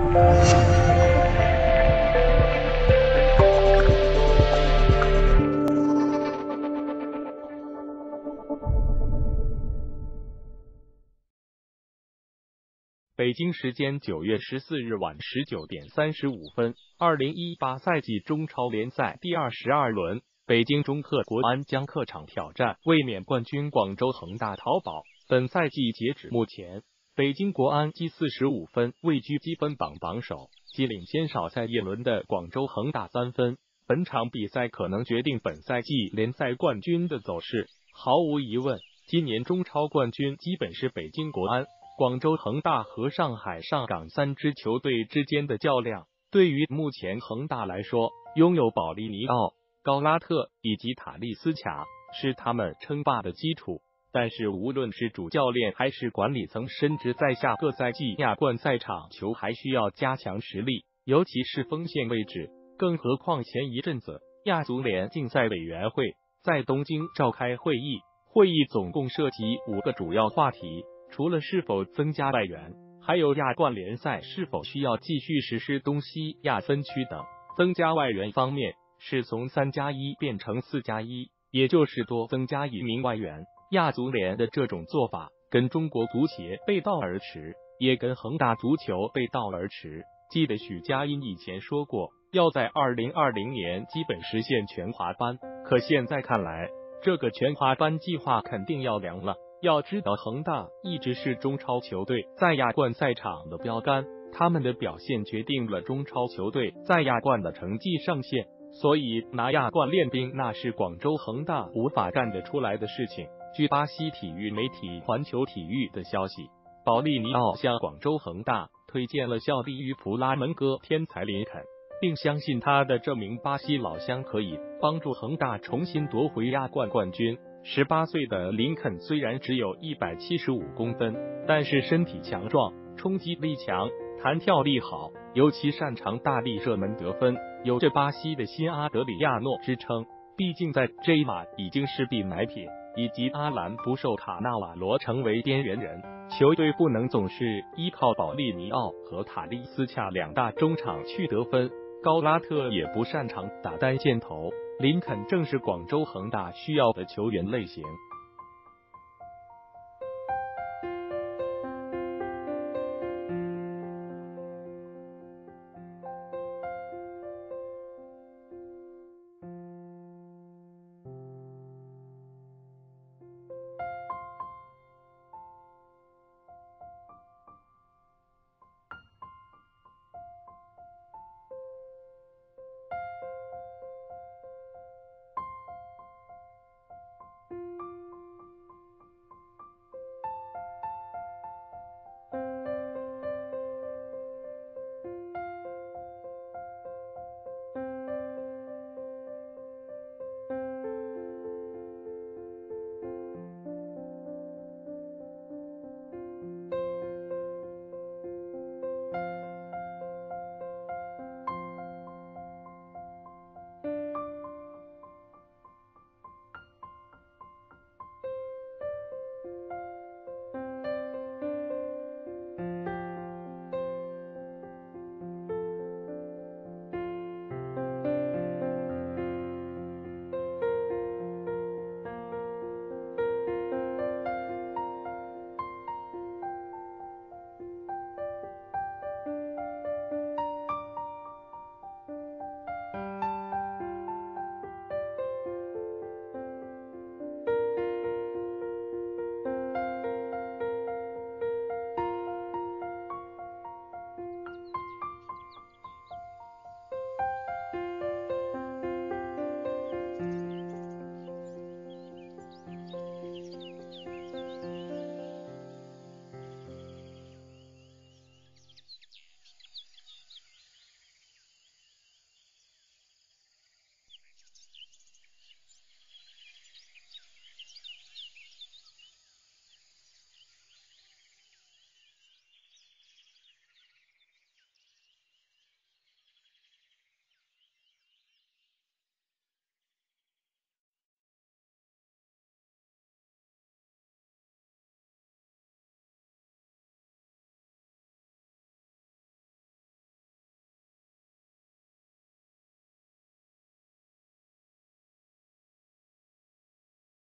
北京时间9月14日晚19点35分，2018赛季中超联赛第22轮，北京中赫国安将客场挑战卫冕冠军广州恒大淘宝。本赛季截止目前，北京国安积45分，位居积分榜榜首，仅领先少赛一轮的广州恒大3分。本场比赛可能决定本赛季联赛冠军的走势。毫无疑问，今年中超冠军基本是北京国安、广州恒大和上海上港3支球队之间的较量。对于目前恒大来说，拥有保利尼奥、高拉特以及塔利斯卡是他们称霸的基础。但是无论是主教练还是管理层，深知在下个赛季亚冠赛场球还需要加强实力，尤其是锋线位置。更何况前一阵子亚足联竞赛委员会在东京召开会议，会议总共涉及5个主要话题，除了是否增加外援，还有亚冠联赛是否需要继续实施东西亚分区等。增加外援方面是从3+1变成4+1，也就是多增加1名外援。亚足联的这种做法跟中国足协背道而驰，也跟恒大足球背道而驰。记得许家印以前说过，要在2020年基本实现全华班，可现在看来，这个全华班计划肯定要凉了。要知道恒大一直是中超球队在亚冠赛场的标杆，他们的表现决定了中超球队在亚冠的成绩上限，所以拿亚冠练兵那是广州恒大无法干得出来的事情。据巴西体育媒体环球体育的消息，保利尼奥向广州恒大推荐了效力于普拉门戈天才林肯，并相信他的这名巴西老乡可以帮助恒大重新夺回亚冠冠军。18岁的林肯虽然只有175公分，但是身体强壮，冲击力强，弹跳力好，尤其擅长大力射门得分，有着巴西的新阿德里亚诺之称。毕竟在这一码已经是必买品，以及阿兰不受卡纳瓦罗成为边缘人，球队不能总是依靠保利尼奥和塔利斯卡两大中场去得分，高拉特也不擅长打单箭头，林肯正是广州恒大需要的球员类型。